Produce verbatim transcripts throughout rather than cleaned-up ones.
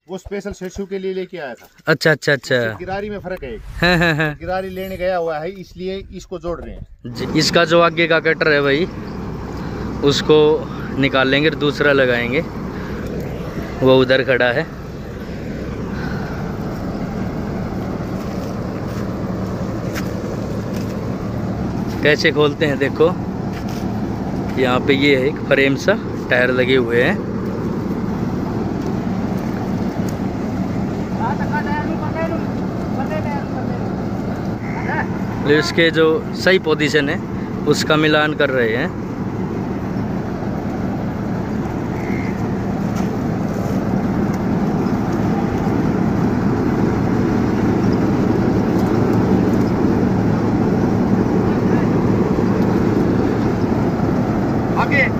वो स्पेशल शेषु के लिए लेके आया था। अच्छा अच्छा अच्छा। गिरारी में फर्क है एक। हाँ हाँ हाँ। गिरारी लेने गया हुआ है इसलिए इसको जोड़ रहे हैं जी। इसका जो आगे का कटर है भाई उसको निकाल लेंगे, दूसरा लगाएंगे, वो उधर खड़ा है। कैसे खोलते हैं देखो, यहाँ पे ये है एक फ्रेम सा, टायर लगे हुए हैं। इसके जो सही पोजीशन है उसका मिलान कर रहे हैं। आगे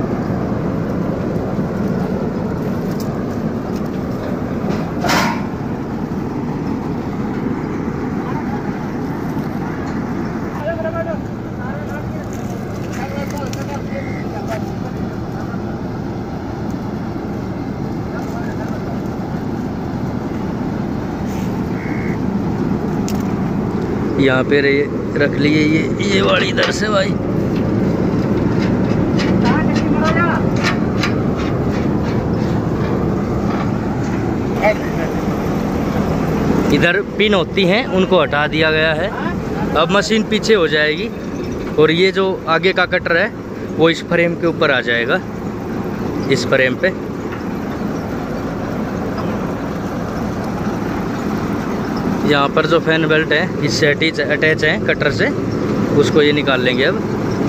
यहाँ पे रख लिए ये ये वाली इधर से भाई। इधर पिन होती हैं उनको हटा दिया गया है। अब मशीन पीछे हो जाएगी और ये जो आगे का कटर है वो इस फ्रेम के ऊपर आ जाएगा, इस फ्रेम पे। यहाँ पर जो फैन बेल्ट है इससे अटैच अटैच है कटर से, उसको ये निकाल लेंगे अब।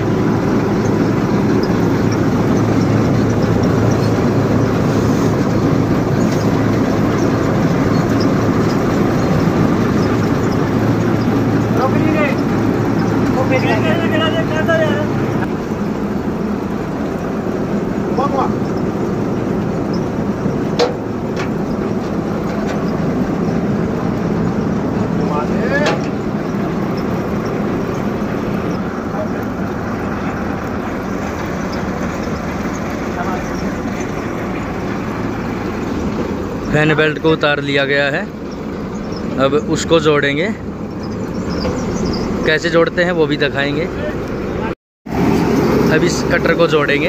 फैन बेल्ट को उतार लिया गया है, अब उसको जोड़ेंगे। कैसे जोड़ते हैं वो भी दिखाएंगे। अब इस कटर को जोड़ेंगे।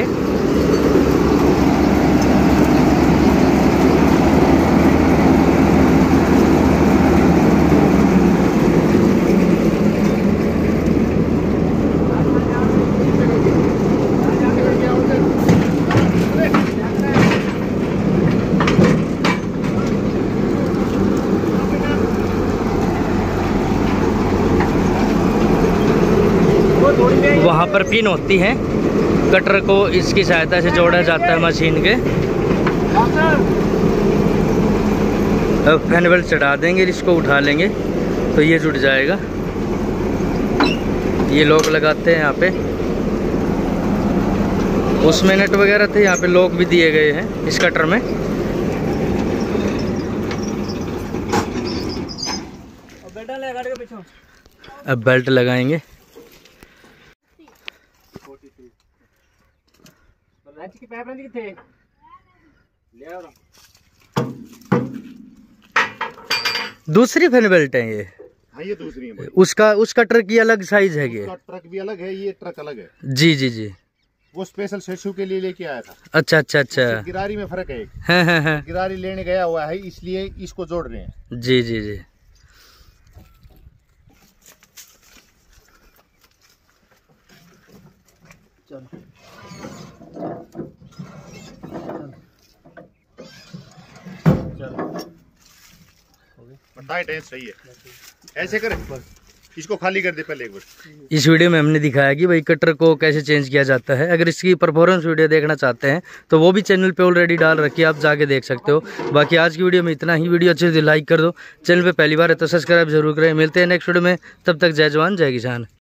वहाँ पर पिन होती है, कटर को इसकी सहायता से जोड़ा जाता है मशीन के। अब फैन बेल्ट चढ़ा देंगे, इसको उठा लेंगे तो ये जुड़ जाएगा। ये लॉक लगाते हैं यहाँ पे, उसमें नट वगैरह थे, यहाँ पे लॉक भी दिए गए हैं इस कटर में। अब बेल्ट लगाएंगे। दूसरी फैन बेल्ट है ये। हाँ ये दूसरी है भाई। उसका उस कटर की अलग साइज है, ये ट्रक भी अलग है, ये ट्रक अलग है। जी जी जी। वो स्पेशल शेषु के लिए लेके आया था। अच्छा अच्छा अच्छा। गिरारी में फर्क है एक। हाँ हाँ हाँ। गिरारी लेने गया हुआ है इसलिए इसको जोड़ रहे हैं। जी जी जी। चलो टाइट है, सही है। ऐसे कर, इसको खाली कर दे पहले एक बार। इस वीडियो में हमने दिखाया कि भाई कटर को कैसे चेंज किया जाता है। अगर इसकी परफॉर्मेंस वीडियो देखना चाहते हैं तो वो भी चैनल पे ऑलरेडी डाल रखी है, आप जाके देख सकते हो। बाकी आज की वीडियो में इतना ही। वीडियो अच्छी तो लाइक कर दो, चैनल पे पहली बार है तो सब्सक्राइब जरूर करें। मिलते हैं नेक्स्ट वीडियो में, तब तक जय जवान जय किसान।